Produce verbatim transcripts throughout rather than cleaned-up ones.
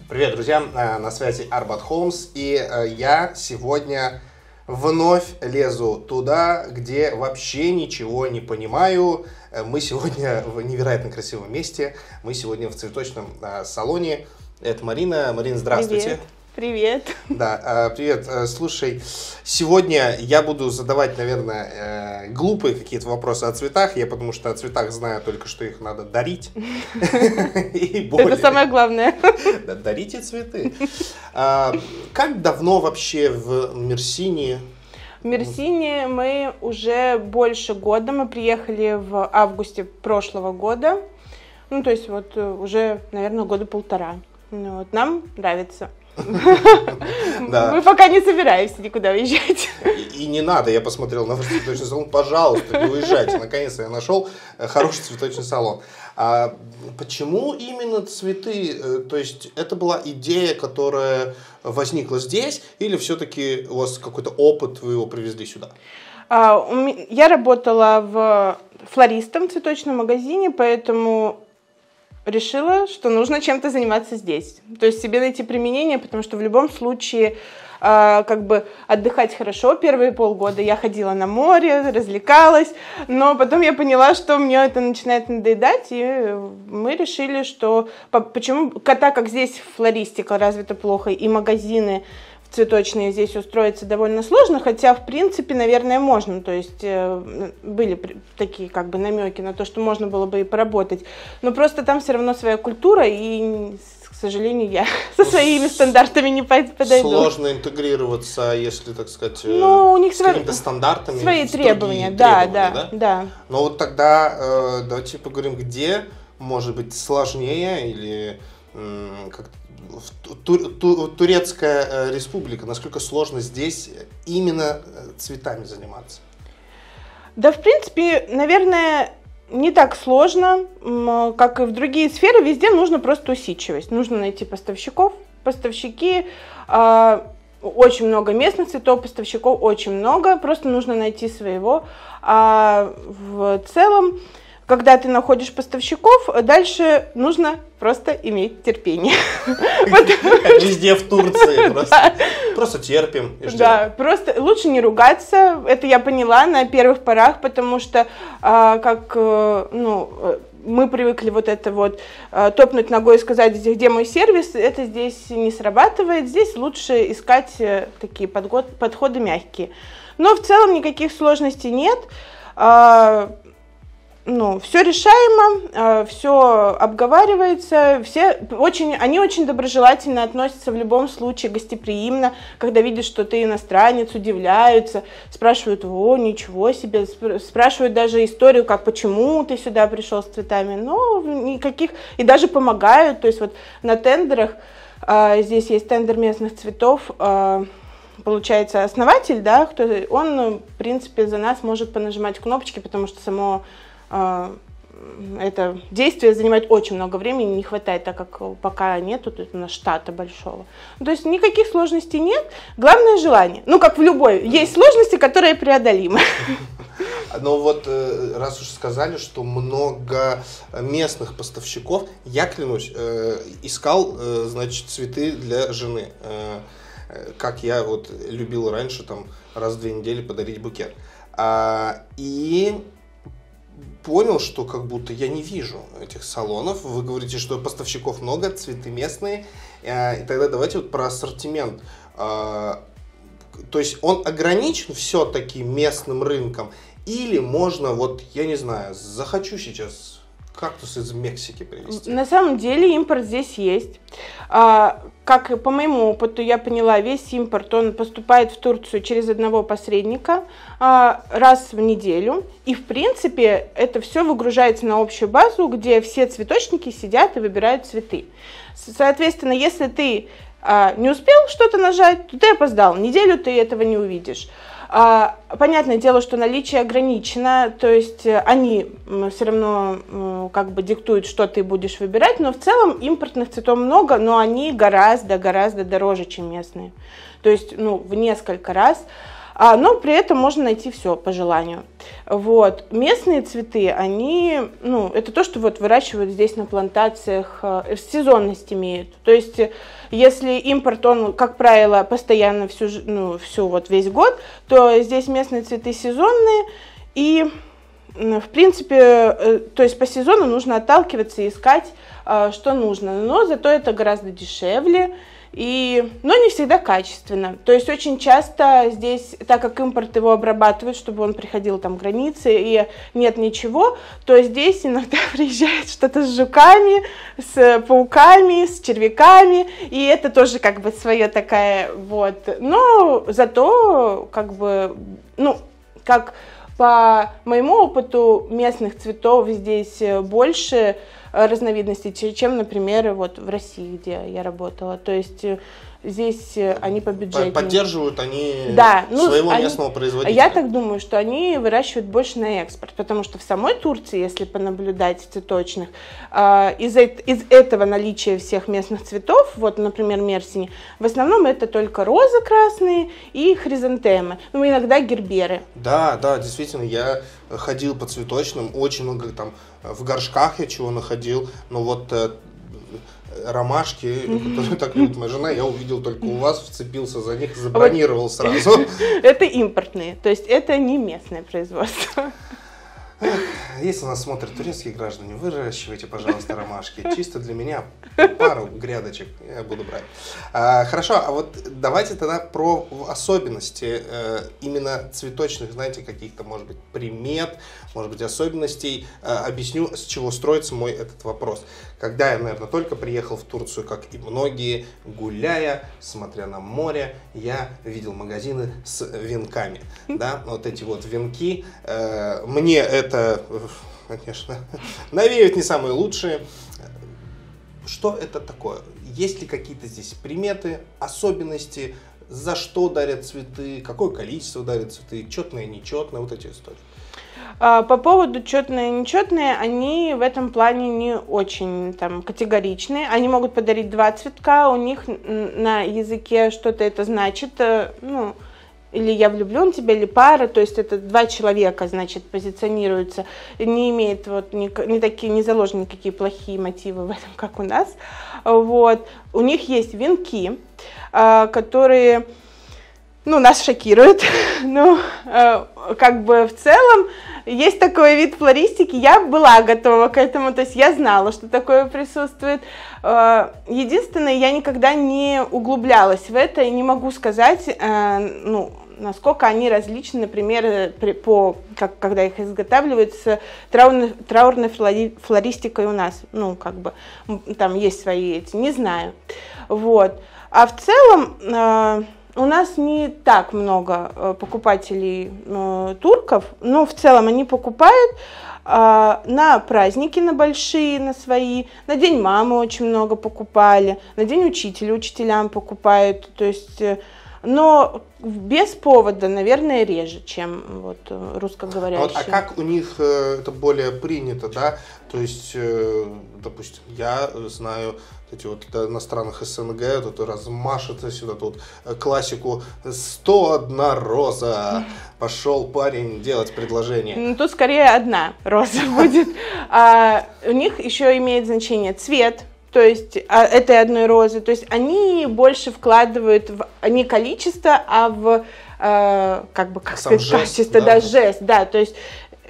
Привет, друзья! На связи Arbat Homes, и я сегодня вновь лезу туда, где вообще ничего не понимаю. Мы сегодня в невероятно красивом месте. Мы сегодня в цветочном салоне. Это Марина. Марина, здравствуйте. Привет. Привет. Да, привет. Слушай, сегодня я буду задавать, наверное, глупые какие-то вопросы о цветах. Я потому что о цветах знаю только, что их надо дарить. Это самое главное. Дарите цветы. Как давно вообще в Мерсине? В Мерсине мы уже больше года. Мы приехали в августе прошлого года. Ну, то есть вот уже, наверное, года полтора. Вот. Нам нравится. Да. Мы пока не собираемся никуда уезжать. И, и не надо, я посмотрел на ваш цветочный салон, пожалуйста, не уезжайте. Наконец-то я нашел хороший цветочный салон. А почему именно цветы? То есть это была идея, которая возникла здесь, или все-таки у вас какой-то опыт, вы его привезли сюда? Я работала в флористом в цветочном магазине, поэтому решила, что нужно чем-то заниматься здесь. То есть себе найти применение, потому что в любом случае э, как бы отдыхать хорошо. Первые полгода я ходила на море, развлекалась, но потом я поняла, что мне это начинает надоедать, и мы решили, что почему, так как здесь флористика развита плохо, и магазины цветочные здесь устроиться довольно сложно, хотя, в принципе, наверное, можно. То есть э, были такие как бы намеки на то, что можно было бы и поработать. Но просто там все равно своя культура, и, к сожалению, я со своими стандартами не подойду. Сложно интегрироваться, если, так сказать, ну, у них с какими-то стандартами. Свои требования, да, требования, да, да, да. Но вот тогда э, давайте поговорим, где, может быть, сложнее или э, как-то Тур, тур, Турецкая республика, насколько сложно здесь именно цветами заниматься? Да, в принципе, наверное, не так сложно, как и в другие сферы. Везде нужно просто усидчивость. Нужно найти поставщиков. Поставщики, э, очень много местных цветов, поставщиков очень много. Просто нужно найти своего. А в целом, когда ты находишь поставщиков, дальше нужно просто иметь терпение. Везде в Турции. Просто терпим и ждем. Да, просто лучше не ругаться. Это я поняла на первых порах, потому что как, ну, мы привыкли вот это вот топнуть ногой и сказать, где мой сервис, это здесь не срабатывает. Здесь лучше искать такие подходы мягкие. Но в целом никаких сложностей нет. Ну, все решаемо, все обговаривается, все очень, они очень доброжелательно относятся в любом случае, гостеприимно, когда видят, что ты иностранец, удивляются, спрашивают, о, ничего себе, спрашивают даже историю, как, почему ты сюда пришел с цветами, но никаких, и даже помогают, то есть вот на тендерах, здесь есть тендер местных цветов, получается, основатель, да, кто, он, в принципе, за нас может понажимать кнопочки, потому что само это действие занимает очень много времени, не хватает, так как пока нету тут у нас штата большого. То есть никаких сложностей нет, главное желание. Ну, как в любой, есть сложности, которые преодолимы. Ну вот, раз уж сказали, что много местных поставщиков, я клянусь, искал, значит, цветы для жены. Как я вот любил раньше, там, раз в две недели подарить букет. И понял, что как будто я не вижу этих салонов. Вы говорите, что поставщиков много, цветы местные. И тогда давайте вот про ассортимент. То есть он ограничен все-таки местным рынком? Или можно, вот, я не знаю, захочу сейчас кактус из Мексики привезти? На самом деле импорт здесь есть. Как по моему опыту я поняла, весь импорт, он поступает в Турцию через одного посредника раз в неделю. И, в принципе, это все выгружается на общую базу, где все цветочники сидят и выбирают цветы. Соответственно, если ты не успел что-то нажать, то ты опоздал. Неделю ты этого не увидишь. Понятное дело, что наличие ограничено, то есть они все равно как бы диктуют, что ты будешь выбирать, но в целом импортных цветов много, но они гораздо-гораздо дороже, чем местные. То есть, ну, в несколько раз. а, но при этом можно найти все по желанию. Вот. Местные цветы, они, ну, это то, что вот выращивают здесь на плантациях, сезонность имеют. То есть, если импорт, он, как правило, постоянно всю, ну, всю вот весь год, то здесь местные цветы сезонные, и, в принципе, то есть по сезону нужно отталкиваться и искать, что нужно. Но зато это гораздо дешевле, и, но не всегда качественно. То есть очень часто здесь, так как импорт его обрабатывает, чтобы он приходил там границы, и нет ничего, то здесь иногда приезжает что-то с жуками, с пауками, с червяками, и это тоже как бы свое такая вот. Но зато как бы, ну, как по моему опыту местных цветов здесь больше разновидностей, чем, например, вот в России, где я работала. То есть здесь они по бюджету. Поддерживают они да, ну, своего они, местного производителя. Я так думаю, что они выращивают больше на экспорт, потому что в самой Турции, если понаблюдать цветочных, из, из этого наличия всех местных цветов, вот, например, Мерсини, в основном это только розы красные и хризантемы, ну, иногда герберы. Да, да, действительно, я ходил по цветочным, очень много там в горшках я чего находил, но вот ромашки, mm-hmm. которые так любит моя жена, я увидел только у вас, вцепился за них, забронировал сразу. Это импортные, то есть это не местное производство. Если нас смотрят турецкие граждане, выращивайте, пожалуйста, ромашки. Чисто для меня пару грядочек я буду брать. А, хорошо, а вот давайте тогда про особенности э, именно цветочных, знаете, каких-то, может быть, примет, может быть, особенностей. Э, объясню, с чего строится мой этот вопрос. Когда я, наверное, только приехал в Турцию, как и многие, гуляя, смотря на море, я видел магазины с венками. Да? Вот эти вот венки. Э, мне это, конечно, навеют не самые лучшие. Что это такое? Есть ли какие-то здесь приметы, особенности, за что дарят цветы, какое количество дарят цветы, четное, нечетное, вот эти истории? По поводу четные и нечетные, они в этом плане не очень там категоричны. Они могут подарить два цветка, у них на языке что-то это значит, ну, или я влюблен в тебя, или пара, то есть это два человека, значит, позиционируются, не имеет вот не, не такие, не заложены никакие плохие мотивы в этом, как у нас. Вот. У них есть венки, которые, ну, нас шокируют. Ну, как бы в целом есть такой вид флористики, я была готова к этому, то есть я знала, что такое присутствует. Единственное, я никогда не углублялась в это и не могу сказать, ну, насколько они различны, например, по, как, когда их изготавливают с траурной, траурной флористикой у нас. Ну, как бы, там есть свои эти, не знаю. Вот. А в целом у нас не так много покупателей э, турков, но в целом они покупают э, на праздники, на большие, на свои, на День мамы очень много покупали, на День учителя учителям покупают, то есть, э, но без повода, наверное, реже, чем вот русскоговорящие. Вот, а как у них э, это более принято, да? То есть, э, допустим, я знаю эти вот иностранных СНГ, тут размашется сюда, тут классику сто одна роза, пошел парень делать предложение. Ну, тут скорее одна роза будет. А у них еще имеет значение цвет, то есть этой одной розы, то есть они больше вкладывают в не количество, а в э, как бы как сказать, жест, качество, да? да, жест, да, то есть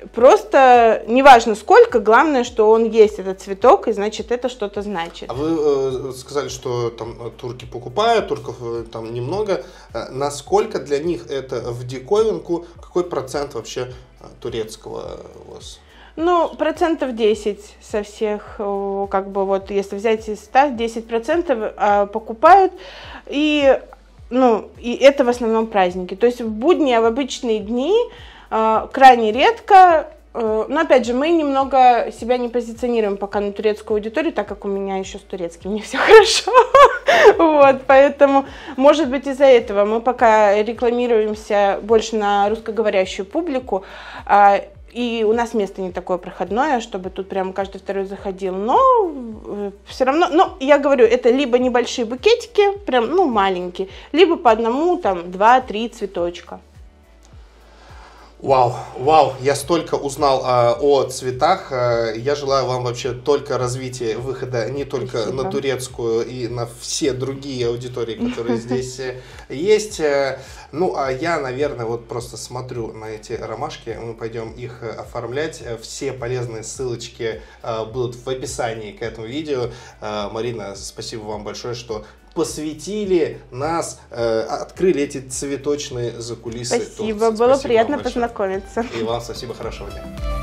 просто неважно сколько, главное, что он есть, этот цветок, и значит это что-то значит. А вы э, сказали, что там турки покупают, турков э, там немного. Э, насколько для них это в диковинку? Какой процент вообще э, турецкого у вас? Ну, процентов десять со всех, как бы вот, если взять из ста, десять процентов покупают, и, ну, и это в основном праздники. То есть в будни, а в обычные дни крайне редко, но опять же, мы немного себя не позиционируем пока на турецкую аудиторию, так как у меня еще с турецким не все хорошо, вот, поэтому, может быть, из-за этого мы пока рекламируемся больше на русскоговорящую публику, и у нас место не такое проходное, чтобы тут прям каждый второй заходил, но все равно, ну, я говорю, это либо небольшие букетики, прям, ну, маленькие, либо по одному, там, два-три цветочка. Вау, вау, я столько узнал а, о цветах. А, я желаю вам вообще только развития, выхода не только Спасибо. На турецкую и на все другие аудитории, которые здесь есть. Ну, а я, наверное, вот просто смотрю на эти ромашки, мы пойдем их оформлять. Все полезные ссылочки а, будут в описании к этому видео. А, Марина, спасибо вам большое, что посвятили нас, э, открыли эти цветочные закулисы. Спасибо, было приятно познакомиться. И вам спасибо, хорошего дня.